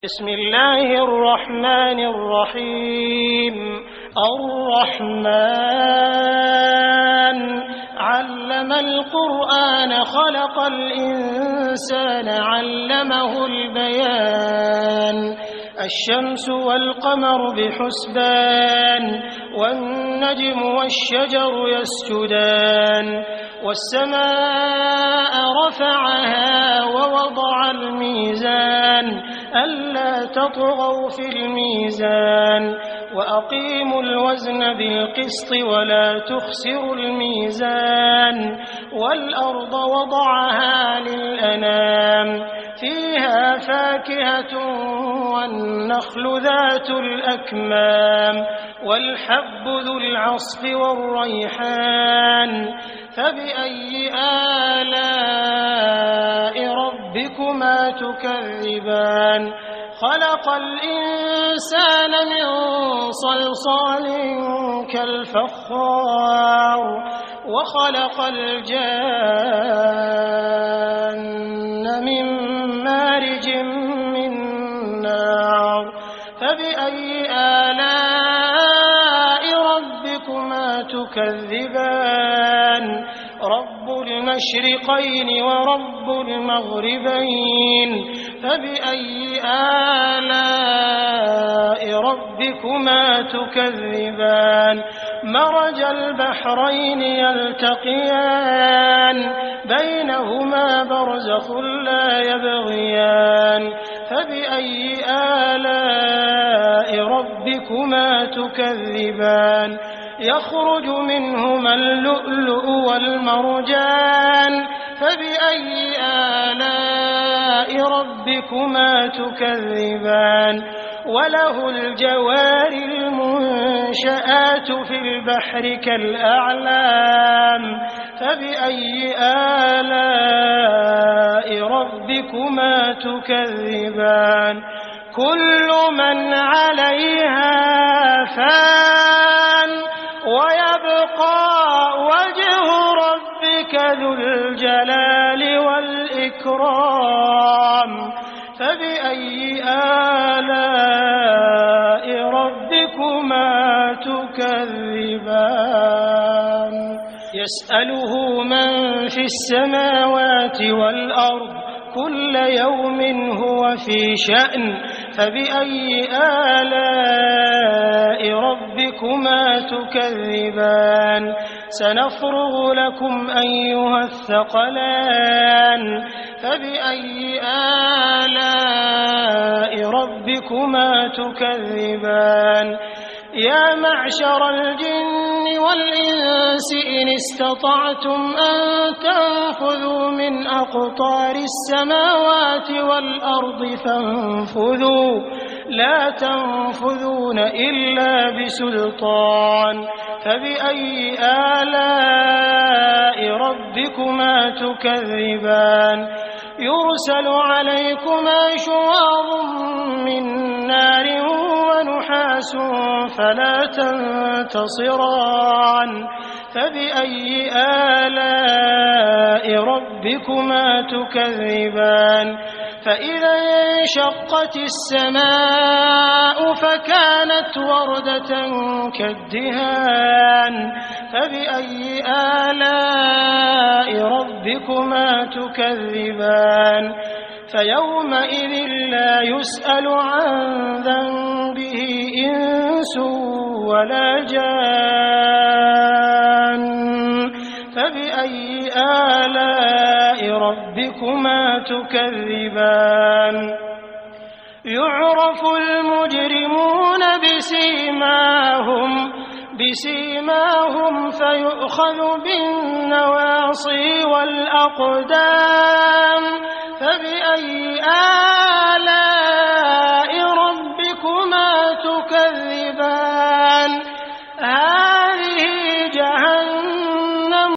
بسم الله الرحمن الرحيم. الرحمن علم القرآن خلق الإنسان علمه البيان. الشمس والقمر بحسبان والنجم والشجر يسجدان والسماء رفعها ووضع الميزان ألا تطغوا في الميزان وأقيموا الوزن بالقسط ولا تخسروا الميزان والأرض وضعها للأنام فيها فاكهة والنخل ذات الأكمام والحب ذو العصف والريحان فبأي آلاء ربكما تكذبان. خلق الإنسان من صلصال كالفخار وخلق الجان من مارج من نار فبأي آلاء ربكما تكذبان. رب المشرقين ورب المغربين فبأي آلاء ربكما تكذبان. مرج البحرين يلتقيان بينهما برزخ لا يبغيان فبأي آلاء ربكما تكذبان. يخرج منهما اللؤلؤ والمرجان فبأي آلاء ربكما تكذبان. وله الجوار المنشآت في البحر كالأعلام فبأي آلاء ربكما تكذبان. كل من عليها فان ويبقى وجه ربك ذو الجلال والإكرام فبأي آلاء ربكما تكذبان. يسأله من في السماوات والأرض كل يوم هو في شأن فبأي آلاء ربكما تكذبان. سنفرغ لكم أيها الثقلان فبأي آلاء ربكما تكذبان. يا معشر الجن والإنس إن استطعتم أن تنفذوا من أقطار السماوات والأرض فانفذوا لا تنفذون إلا بسلطان فبأي آلاء ربكما تكذبان. يرسل عليكما شواظ من نار ونحاس فلا تنتصران فبأي آلاء ربكما تكذبان. فإذا انشقت السماء فكانت وردة كالدهان فبأي آلاء ربكما تكذبان. فيومئذ لا يسأل عن ذنبه إنس ولا جان فبأي آلاء ربكما تكذبان. يعرف المجرمون بسيماهم فيؤخذ بالنواصي والأقدام فبأي